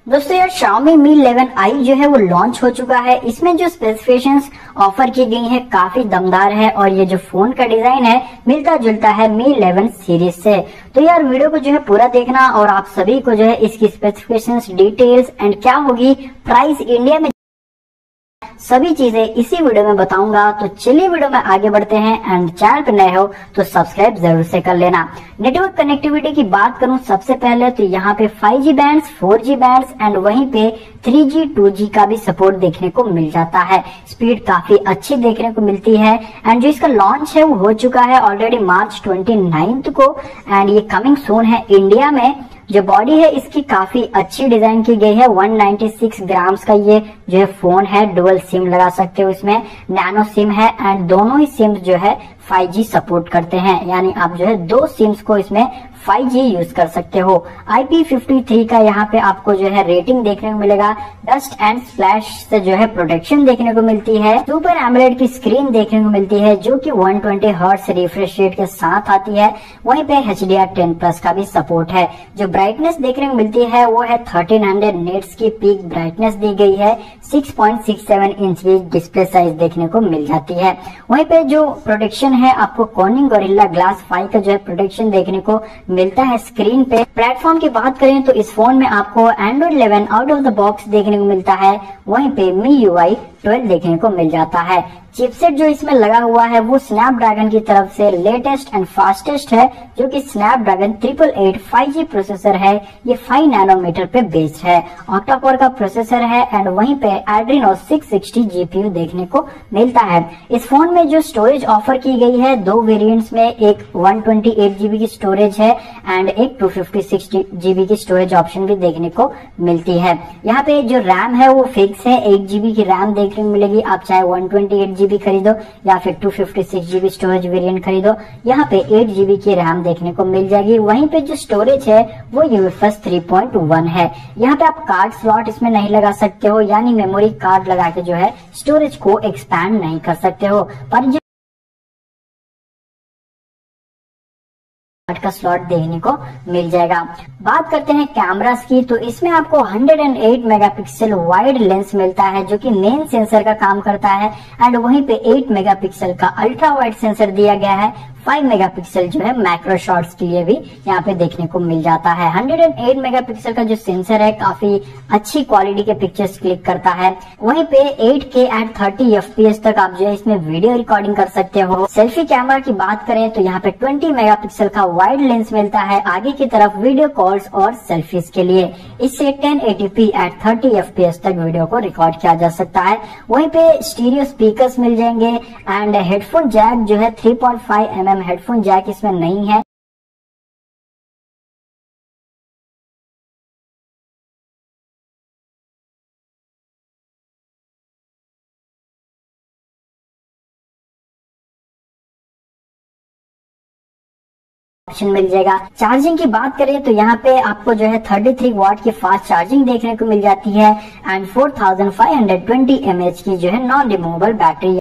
दोस्तों यार Xiaomi Mi 11i जो है वो लॉन्च हो चुका है। इसमें जो स्पेसिफिकेशंस ऑफर की गई है काफी दमदार है और ये जो फोन का डिजाइन है मिलता जुलता है Mi 11 सीरीज से। तो यार वीडियो को जो है पूरा देखना और आप सभी को जो है इसकी स्पेसिफिकेशंस, डिटेल्स एंड क्या होगी प्राइस इंडिया में, सभी चीजें इसी वीडियो में बताऊंगा। तो चलिए वीडियो में आगे बढ़ते हैं एंड चैनल पर नए हो तो सब्सक्राइब जरूर से कर लेना। नेटवर्क कनेक्टिविटी की बात करूं सबसे पहले तो यहाँ पे 5G bands, 4G bands and वहीं पे 3G, 2G का भी सपोर्ट देखने को मिल जाता है। स्पीड काफी अच्छी देखने को मिलती है एंड जो इसका लॉन्च है वो हो चुका है ऑलरेडी मार्च 29 को एंड ये कमिंग सून है इंडिया में। जो बॉडी है इसकी काफी अच्छी डिजाइन की गई है। 196 ग्राम्स का ये जो है फोन है। डुअल सिम लगा सकते हो इसमें, नैनो सिम है एंड दोनों ही सिम्स जो है 5G सपोर्ट करते हैं, यानी आप जो है दो सिम्स को इसमें 5G यूज कर सकते हो। IP53 का यहाँ पे आपको जो है रेटिंग देखने को मिलेगा। डस्ट एंड स्प्लैश से जो है प्रोटेक्शन देखने को मिलती है। सुपर एमोलेड की स्क्रीन देखने को मिलती है जो कि 120 हर्ट्ज रिफ्रेश रेट के साथ आती है। वहीं पे HDR10+ का भी सपोर्ट है। जो ब्राइटनेस देखने को मिलती है वो है 1300 निट्स की पीक ब्राइटनेस दी गई है। 6.67 इंच की डिस्प्ले साइज देखने को मिल जाती है। वहीं पे जो प्रोटेक्शन है आपको कॉर्निंग गोरिल्ला ग्लास 5 का जो है प्रोटेक्शन देखने को मिलता है स्क्रीन पे। प्लेटफॉर्म की बात करें तो इस फोन में आपको Android 11 out of the box देखने को मिलता है। वहीं पे MIUI 12 देखने को मिल जाता है। चिपसेट जो इसमें लगा हुआ है वो स्नैपड्रैगन की तरफ से लेटेस्ट एंड फास्टेस्ट है जो कि स्नैपड्रैगन 888 5G प्रोसेसर है। ये 5 नैनोमीटर पे बेस्ड है। ऑक्टा-कोर का प्रोसेसर है एंड वहीं पे Adreno 660 GPU देखने को मिलता है। इस फोन में जो स्टोरेज ऑफर की गई है दो वेरिएंट्स में, एक 128 GB की स्टोरेज है एंड एक 256 GB की स्टोरेज ऑप्शन भी देखने को मिलती है। यहाँ पे जो रैम है वो फिक्स है, 8 GB की रैम देखने को मिलेगी। आप चाहे 128 GB खरीदो या फिर 256 GB स्टोरेज वेरिएंट खरीदो, यहाँ पे 8 GB की रैम देखने को मिल जाएगी। वहीं पे जो स्टोरेज है वो UFS 3.1 है। यहाँ पे आप कार्ड स्लॉट इसमें नहीं लगा सकते हो, यानी मेमोरी कार्ड लगा के जो है स्टोरेज को एक्सपैंड नहीं कर सकते हो, पर जो का स्लॉट देखने को मिल जाएगा। बात करते हैं कैमरास की तो इसमें आपको 108 मेगापिक्सल वाइड लेंस मिलता है जो कि मेन सेंसर का काम करता है एंड वहीं पे 8 मेगापिक्सल का अल्ट्रा वाइड सेंसर दिया गया है। 5 मेगापिक्सल जो है मैक्रो शॉट्स के लिए भी यहाँ पे देखने को मिल जाता है। 108 मेगापिक्सल का जो सेंसर है काफी अच्छी क्वालिटी के पिक्चर्स क्लिक करता है। वहीं पे 8K at 30 FPS तक आप जो है इसमें वीडियो रिकॉर्डिंग कर सकते हो। सेल्फी कैमरा की बात करें तो यहाँ पे 20 मेगापिक्सल का वाइड लेंस मिलता है आगे की तरफ वीडियो कॉल्स और सेल्फीज के लिए। इससे 1080p at 30 FPS तक वीडियो को रिकॉर्ड किया जा सकता है। वहीं पे स्टीरियो स्पीकर्स मिल जाएंगे एंड हेडफोन जैक जो है 3.5 mm हेडफोन जैक इसमें नहीं है। ऑप्शन मिल जाएगा। चार्जिंग की बात करें तो यहाँ पे आपको जो है 33 वाट की फास्ट चार्जिंग देखने को मिल जाती है एंड 4520 mAh की जो है नॉन रिमूवेबल बैटरी